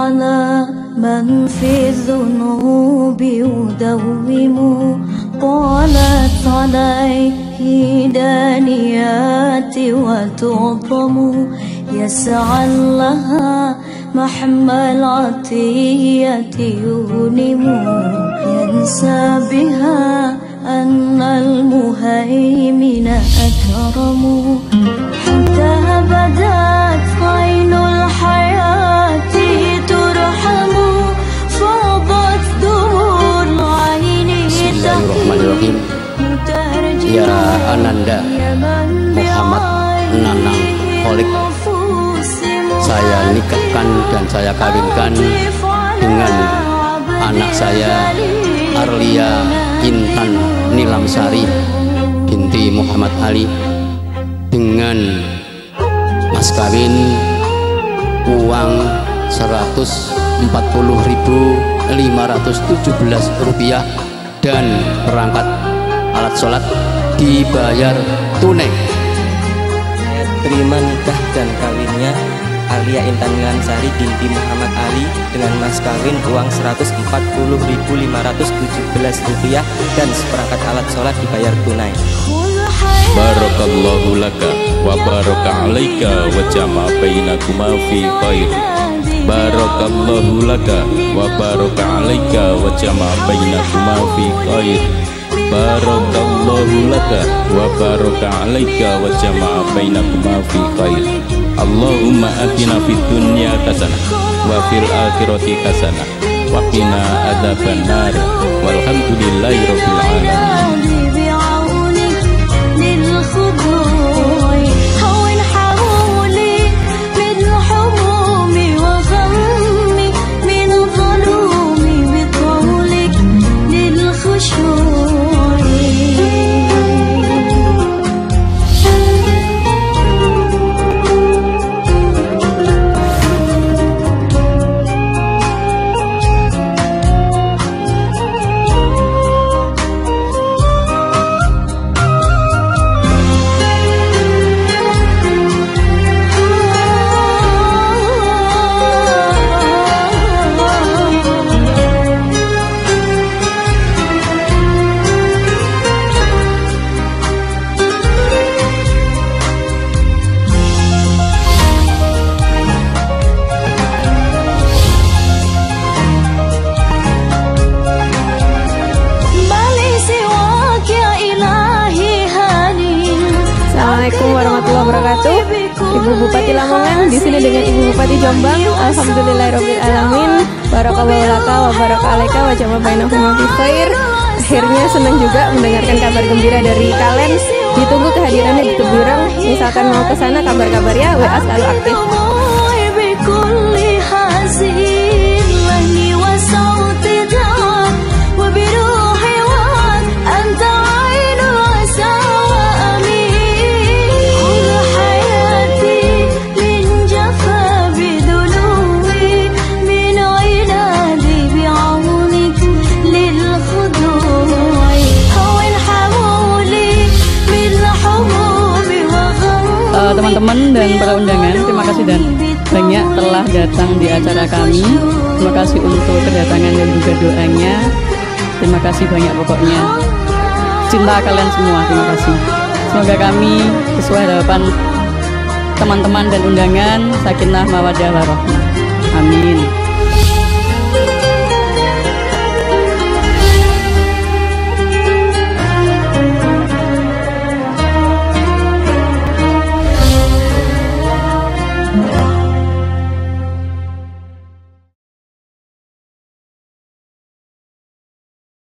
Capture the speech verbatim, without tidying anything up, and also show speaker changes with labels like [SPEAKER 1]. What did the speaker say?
[SPEAKER 1] على من في الذنوب يدوم طالت عليه دانيات وتعظم يسعى لها محمى العطية يغنم ينسى بها أن المهيمن أكرم حتى بدت عين الحياة ترحم فاضت دموع العين
[SPEAKER 2] Bismillahirrahmanirrahim. Ya Ananda Muhammad Nanang Kholik, saya nikahkan dan saya kawinkan dengan anak saya Arlia Intan Nilamsari binti Muhammad Ali dengan mas kawin uang seratus empat puluh ribu lima ratus tujuh belas rupiah dan perangkat alat sholat dibayar tunai.
[SPEAKER 3] Terima nikah dan kawinnya Arlia Intan Nilamsari binti Muhammad Ali dengan mas kawin uang seratus empat puluh ribu lima ratus tujuh belas rupiah dan seperangkat alat sholat dibayar tunai.
[SPEAKER 4] Barakallahu laka wa baraka alaika wa jama'a bainakuma fi khair. Barakallahu laka wa baraka alaika wa jama'a bainakuma fi khair. Barakallahu laka wa baraka alaika wa jama'a bainakuma fi khair. Allahumma atina fid dunya hasanah wa fil akhirati hasanah wa qina adzabannar walhamdulillahi rabbil alamin.
[SPEAKER 5] Assalamualaikum warahmatullahi wabarakatuh. Ibu Bupati Lamongan di sini dengan Ibu Bupati Jombang. Alhamdulillahirabbil alamin. Barakallahu laka wa baraka alaika wa jama'a bainakuma fi khair. Akhirnya senang juga mendengarkan kabar gembira dari kalian. Ditunggu kehadirannya di Teburang. Misalkan mau ke sana kabar-kabar ya, W A selalu aktif.
[SPEAKER 6] Teman-teman dan para undangan, terima kasih dan banyak telah datang di acara kami. Terima kasih untuk kedatangan dan juga doanya. Terima kasih banyak pokoknya. Cinta kalian semua, terima kasih. Semoga kami sesuai harapan teman-teman dan undangan, sakinah mawaddah warahmah. Amin.